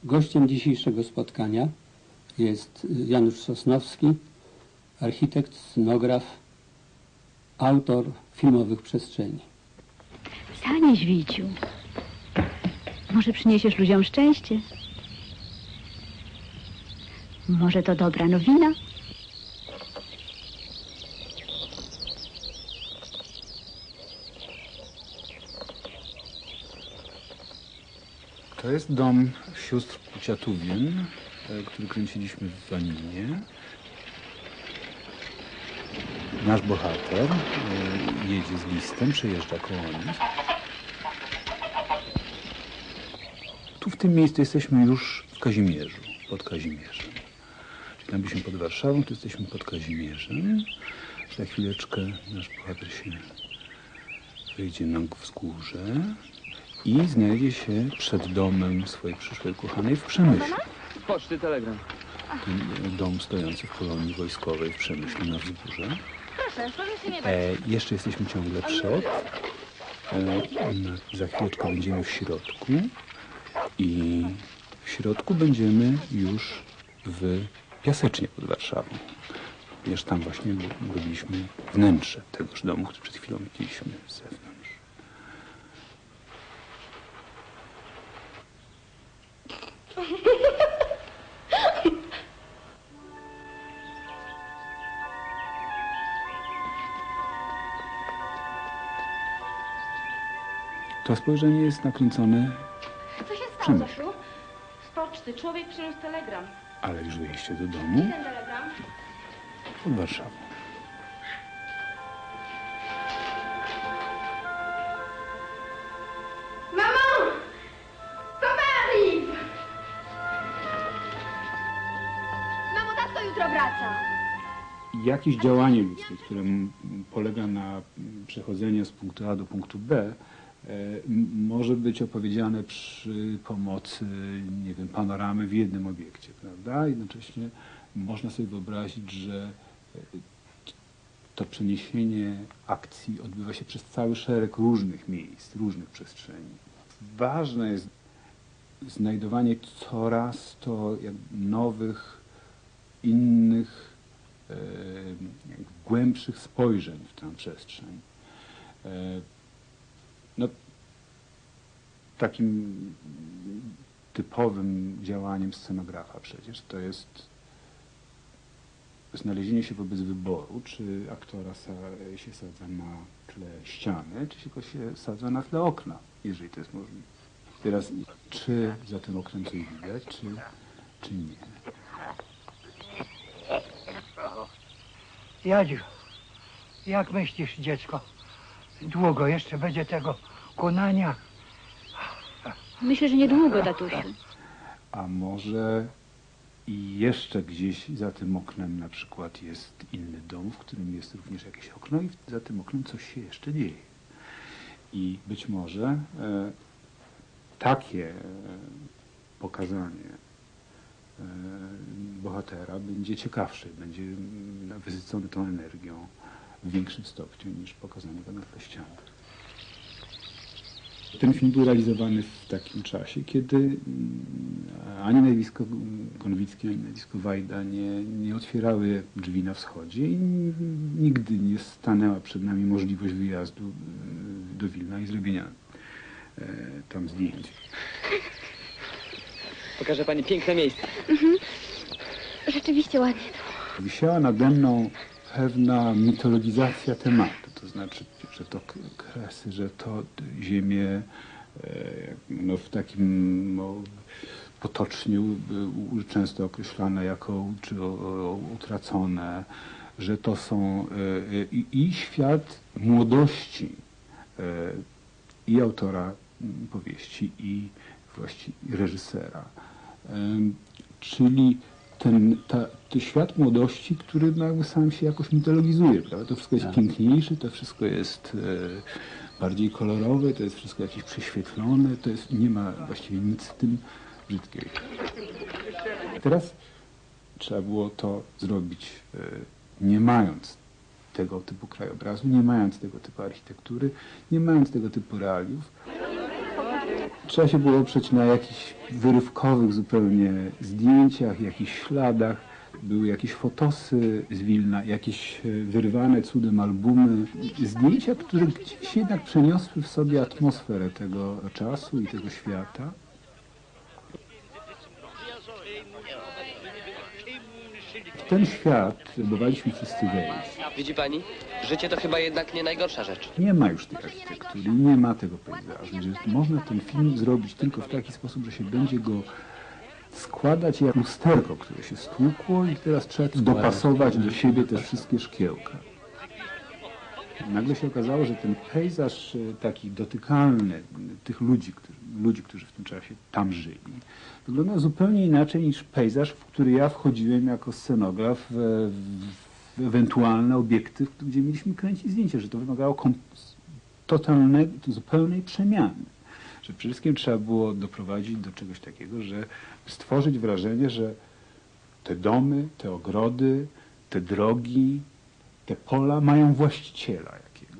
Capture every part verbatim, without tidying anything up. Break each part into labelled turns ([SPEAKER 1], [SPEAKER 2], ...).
[SPEAKER 1] Gościem dzisiejszego spotkania jest Janusz Sosnowski, architekt, scenograf, autor filmowych przestrzeni.
[SPEAKER 2] Wstanie, Żwiciu. Może przyniesiesz ludziom szczęście? Może to dobra nowina?
[SPEAKER 3] To jest dom sióstr Kuciatówien, który kręciliśmy w Waninie. Nasz bohater jedzie z listem, przejeżdża koło nich. Tu w tym miejscu jesteśmy już w Kazimierzu, pod Kazimierzem. Czyli tam byliśmy pod Warszawą, tu jesteśmy pod Kazimierzem. Za chwileczkę nasz bohater się wyjdzie na wzgórze i znajdzie się przed domem swojej przyszłej kochanej w Przemyślu.
[SPEAKER 4] Poczty telegram.
[SPEAKER 3] Ten dom stojący w kolonii wojskowej w Przemyślu na wzgórze.
[SPEAKER 5] Proszę, proszę się nie bać.
[SPEAKER 3] E, jeszcze jesteśmy ciągle przed. E, za chwileczkę będziemy w środku. I w środku będziemy już w Piasecznie pod Warszawą. Wiesz, tam właśnie robiliśmy wnętrze tegoż domu, który przed chwilą widzieliśmy z zewnątrz. To spojrzenie jest nakręcone.
[SPEAKER 5] Co się stało, Zosiu? Z poczty. Człowiek przyniósł telegram.
[SPEAKER 3] Ale już wyjście do domu
[SPEAKER 5] Gdzie ten telegram?
[SPEAKER 3] pod Warszawą.
[SPEAKER 5] Mamo! Komarif! Mamo, tato jutro wraca.
[SPEAKER 3] Jakieś działanie ludzkie, które m- polega na przechodzeniu z punktu A do punktu B, e, m- może być opowiedziane przy pomocy, nie wiem, panoramy w jednym obiekcie, prawda? Jednocześnie można sobie wyobrazić, że e, to przeniesienie akcji odbywa się przez cały szereg różnych miejsc, różnych przestrzeni. Ważne jest znajdowanie coraz to jakby nowych, innych, e, jakby głębszych spojrzeń w tę przestrzeń. E, no, takim typowym działaniem scenografa przecież to jest znalezienie się wobec wyboru, czy aktora sa- się sadza na tle ściany, czy się go się sadza na tle okna, jeżeli to jest możliwe. Teraz, czy za tym oknem coś widać, czy, czy nie.
[SPEAKER 6] Jadziu, jak myślisz, dziecko? Długo jeszcze będzie tego konania?
[SPEAKER 2] Myślę, że niedługo, tatusiu.
[SPEAKER 3] A może i jeszcze gdzieś za tym oknem na przykład jest inny dom, w którym jest również jakieś okno i za tym oknem coś się jeszcze dzieje. I być może e, takie e, pokazanie e, bohatera będzie ciekawsze, będzie mm, wysycony tą energią w większym stopniu niż pokazanie go na tle ściany. Ten film był realizowany w takim czasie, kiedy mm, ani nazwisko Konwicki, ani nazwisko Wajda nie, nie otwierały drzwi na wschodzie i nigdy nie stanęła przed nami możliwość wyjazdu e, do Wilna i zrobienia e, tam zdjęć.
[SPEAKER 4] Pokażę pani piękne miejsce.
[SPEAKER 5] Rzeczywiście ładnie to.
[SPEAKER 3] Wisiała nade mną pewna mitologizacja tematu, to znaczy, że to k- kresy, że to ziemię e, no, w takim no, potocznie u- u- często określane jako czy o, o, utracone, że to są e, i, i świat młodości e, i autora m, powieści, i właściwie reżysera. Em, czyli ten, ta, ten świat młodości, który no jakby sam się jakoś mitologizuje, prawda? To wszystko jest
[SPEAKER 1] Tak.
[SPEAKER 3] piękniejsze, to wszystko jest e, bardziej kolorowe, to jest wszystko jakieś prześwietlone, to jest, nie ma właściwie nic w tym brzydkiego. Teraz trzeba było to zrobić e, nie mając tego typu krajobrazu, nie mając tego typu architektury, nie mając tego typu realiów. Trzeba się było oprzeć na jakichś wyrywkowych zupełnie zdjęciach, jakichś śladach. Były jakieś fotosy z Wilna, jakieś wyrwane cudem albumy. Zdjęcia, które gdzieś jednak przeniosły w sobie atmosferę tego czasu i tego świata. W ten świat próbowaliśmy wszyscy wejść.
[SPEAKER 7] Widzi pani? Życie to chyba jednak nie najgorsza rzecz.
[SPEAKER 3] Nie ma już tej architektury, nie ma tego pejzażu. Że można ten film zrobić tylko w taki sposób, że się będzie go składać jak lusterko, które się stłukło i teraz trzeba dopasować do siebie te wszystkie szkiełka. Nagle się okazało, że ten pejzaż taki dotykalny tych ludzi, którzy, ludzi, którzy w tym czasie tam żyli, wygląda zupełnie inaczej niż pejzaż, w który ja wchodziłem jako scenograf w, w ewentualne obiekty, gdzie mieliśmy kręcić zdjęcia, że to wymagało totalnej, zupełnej przemiany. Że przede wszystkim trzeba było doprowadzić do czegoś takiego, że stworzyć wrażenie, że te domy, te ogrody, te drogi, te pola mają właściciela jakiegoś.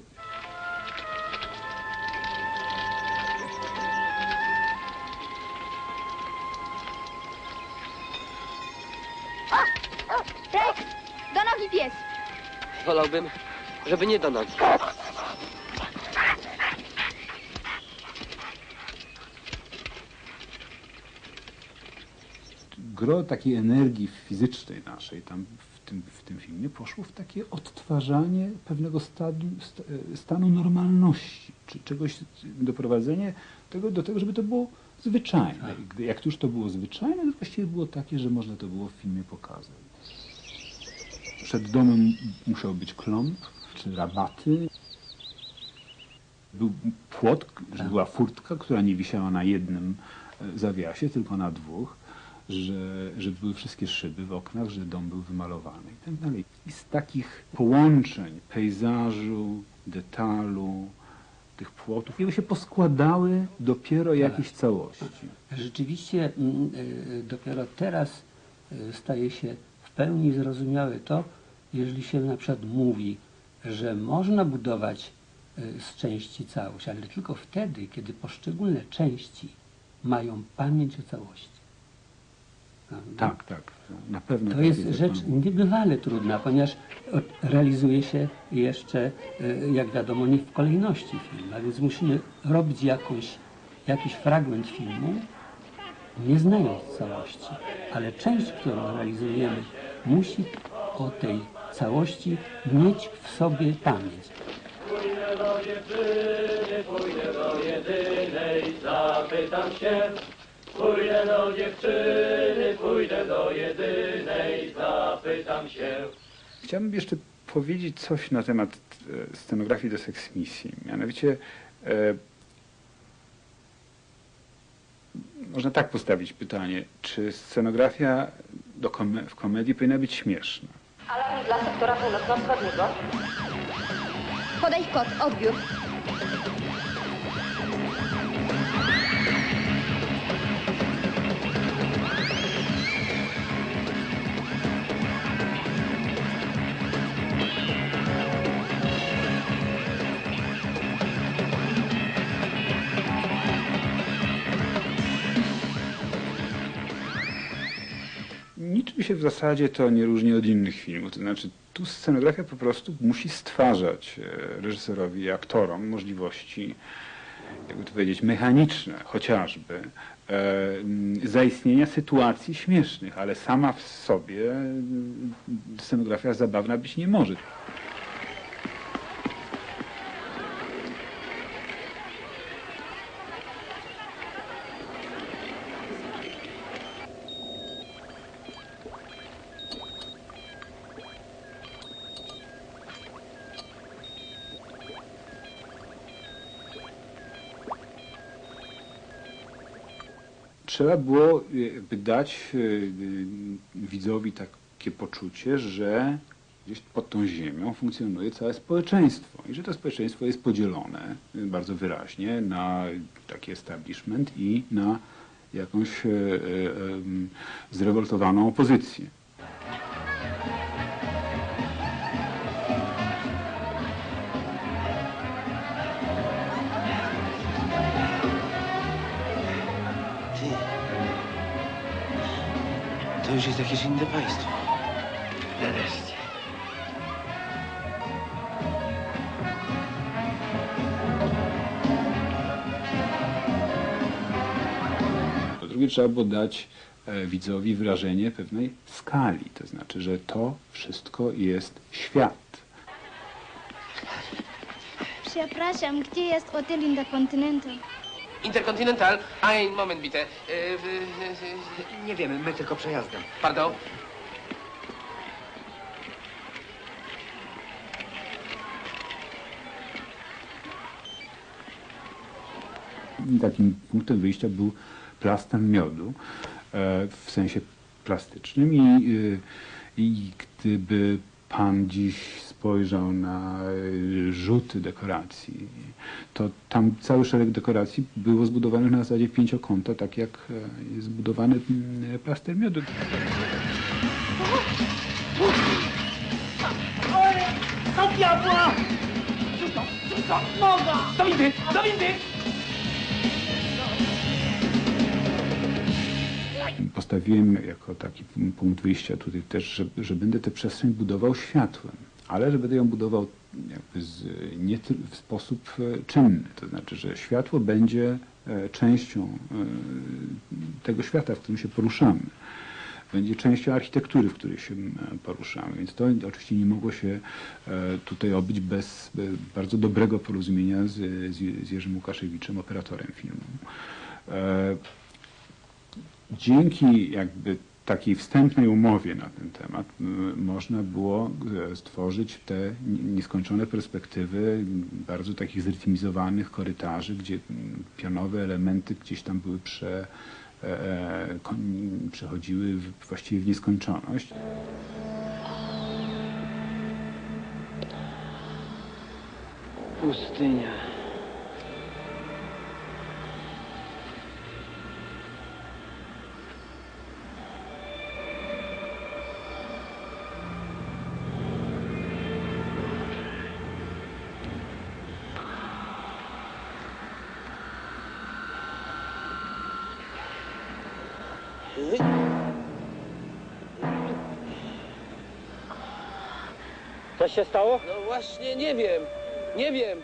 [SPEAKER 8] Rex! Do nogi pies!
[SPEAKER 7] Wolałbym, żeby nie do nogi.
[SPEAKER 3] Gro takiej energii fizycznej naszej tam w tym, w tym filmie poszło w takie odtwarzanie pewnego stadu, sta, stanu normalności, czy czegoś, doprowadzenie tego, do tego, żeby to było zwyczajne. I jak już to było zwyczajne, to właściwie było takie, że można to było w filmie pokazać. Przed domem musiał być klomp, czy rabaty. Był płot, że była furtka, która nie wisiała na jednym zawiasie, tylko na dwóch. Że, że były wszystkie szyby w oknach, że dom był wymalowany i tak dalej. I z takich połączeń pejzażu, detalu, tych płotów, one się poskładały dopiero
[SPEAKER 1] Tak.
[SPEAKER 3] jakieś całości.
[SPEAKER 1] Rzeczywiście mm, y, dopiero teraz y, staje się w pełni zrozumiałe to, jeżeli się na przykład mówi, że można budować y, z części całość, ale tylko wtedy, kiedy poszczególne części mają pamięć o całości. Prawda?
[SPEAKER 3] Tak, tak. Na pewno.
[SPEAKER 1] To
[SPEAKER 3] tak
[SPEAKER 1] jest
[SPEAKER 3] jak
[SPEAKER 1] rzecz
[SPEAKER 3] pan mówi.
[SPEAKER 1] niebywale trudna, ponieważ realizuje się jeszcze, y, jak wiadomo, nie w kolejności filmu, a więc musimy robić jakąś, jakiś fragment filmu, nie znając całości, ale część, którą realizujemy, musi o tej całości mieć w sobie pamięć.
[SPEAKER 9] Pójdę do dziewczyny, pójdę do jedynej, zapytam się. Pójdę do dziewczyny, pójdę do jedynej, zapytam się.
[SPEAKER 3] Chciałbym jeszcze powiedzieć coś na temat e, scenografii do seksmisji. Mianowicie e, można tak postawić pytanie, czy scenografia do kom w komedii powinna być śmieszna?
[SPEAKER 5] Alarm dla sektora północno-wschodniego.
[SPEAKER 8] Podaj kod, odbiór.
[SPEAKER 3] Niczym się w zasadzie to nie różni od innych filmów. To znaczy, tu scenografia po prostu musi stwarzać e, reżyserowi i aktorom możliwości, jakby to powiedzieć, mechaniczne chociażby, e, zaistnienia sytuacji śmiesznych, ale sama w sobie e, scenografia zabawna być nie może. Trzeba było jakby dać widzowi takie poczucie, że gdzieś pod tą ziemią funkcjonuje całe społeczeństwo i że to społeczeństwo jest podzielone bardzo wyraźnie na taki establishment i na jakąś zrewoltowaną opozycję.
[SPEAKER 10] To już jest jakieś inne państwo.
[SPEAKER 6] Nareszcie.
[SPEAKER 3] Po drugie, trzeba było dać e, widzowi wrażenie pewnej skali, to znaczy, że to wszystko jest świat.
[SPEAKER 8] Przepraszam, gdzie jest hotel Intercontinental?
[SPEAKER 7] Interkontynental? Ein moment bitte. E, w, e,
[SPEAKER 6] Nie wiemy, my tylko przejazdem.
[SPEAKER 7] pardon.
[SPEAKER 3] Takim punktem wyjścia był plaster miodu e, w sensie plastycznym i, e, i gdyby pan dziś spojrzał na e, rzuty dekoracji, to tam cały szereg dekoracji było zbudowanych na zasadzie pięciokąta, tak jak e, jest zbudowany m, plaster miodu.
[SPEAKER 9] Do diabła! Szybko, szybko, noga! Do windy, do windy!
[SPEAKER 3] Postawiłem jako taki punkt wyjścia tutaj też, że, że będę tę przestrzeń budował światłem, ale że będę ją budował jakby z, nie ty- w sposób e, czynny. To znaczy, że światło będzie e, częścią e, tego świata, w którym się poruszamy. Będzie częścią architektury, w której się e, poruszamy. Więc to oczywiście nie mogło się e, tutaj obyć bez e, bardzo dobrego porozumienia z, z, z Jerzym Łukaszewiczem, operatorem filmu. E, Dzięki jakby takiej wstępnej umowie na ten temat m, można było e, stworzyć te nieskończone perspektywy bardzo takich zrytmizowanych korytarzy, gdzie m, pionowe elementy gdzieś tam były prze, e, kon, przechodziły w, właściwie w nieskończoność.
[SPEAKER 10] Pustynia.
[SPEAKER 7] Coś się stało? No właśnie, nie wiem. Nie wiem.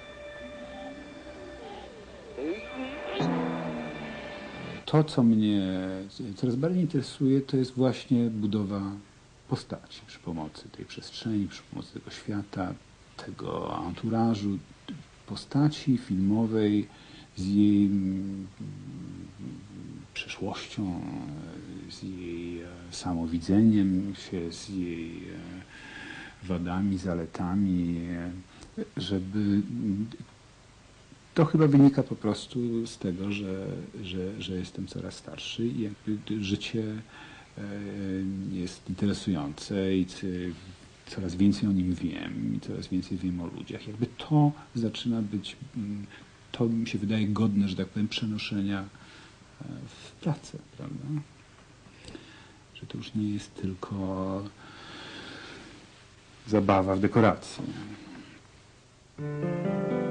[SPEAKER 3] To, co mnie coraz bardziej interesuje, to jest właśnie budowa postaci przy pomocy tej przestrzeni, przy pomocy tego świata, tego anturażu, postaci filmowej z jej mm, przeszłością, z jej e, samowidzeniem się, z jej e, wadami, zaletami, e, żeby to chyba wynika po prostu z tego, że, że, że jestem coraz starszy i jakby życie e, jest interesujące i c- coraz więcej o nim wiem i coraz więcej wiem o ludziach. Jakby to zaczyna być, mm, to mi się wydaje godne, że tak powiem, przenoszenia e, w pracę, prawda? Że to już nie jest tylko zabawa w dekoracji.